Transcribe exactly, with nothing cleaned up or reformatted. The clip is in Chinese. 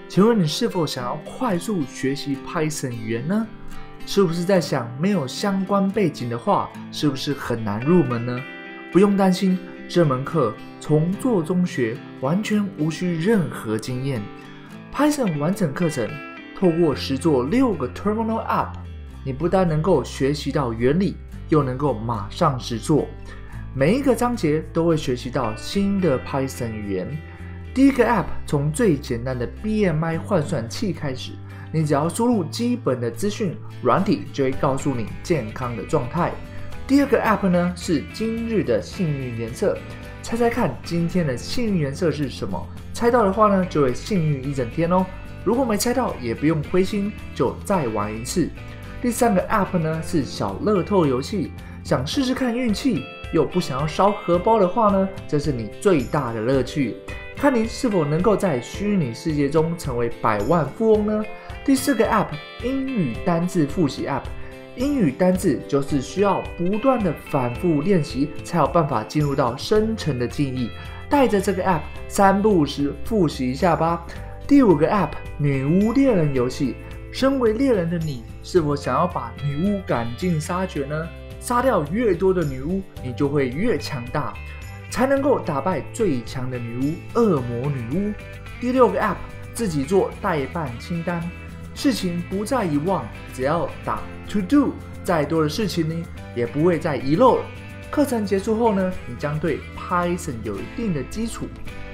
请问你是否想要快速学习 Python 语言呢？是不是在想没有相关背景的话，是不是很难入门呢？不用担心，这门课从做中学，完全无需任何经验。Python 完整课程透过实作六个 Terminal App， 你不但能够学习到原理，又能够马上实作。每一个章节都会学习到新的 Python 语言。第一个 App 从最简单的 B M I 换算器开始，你只要输入基本的资讯，软体就会告诉你健康的状态。第二个 App 呢是今日的幸运颜色，猜猜看今天的幸运颜色是什么？猜到的话呢，就会幸运一整天哦。如果没猜到也不用灰心，就再玩一次。第三个 App 呢是小乐透游戏，想试试看运气，又不想要烧荷包的话呢，这是你最大的乐趣。看你是否能够在虚拟世界中成为百万富翁呢？第四个 App 英语单字复习 App， 英语单字就是需要不断的反复练习，才有办法进入到深层的记忆。带着这个 App 三不五时复习一下吧。第五个 App 女巫猎人游戏，身为猎人的你，是否想要把女巫赶尽杀绝呢？杀掉越多的女巫，你就会越强大，才能够打败最强的女巫恶魔女巫。第六个 App 自己做待办清单，事情不再遗忘，只要打 To Do， 再多的事情呢也不会再遗漏了。课程结束后呢，你将对 Python 有一定的基础。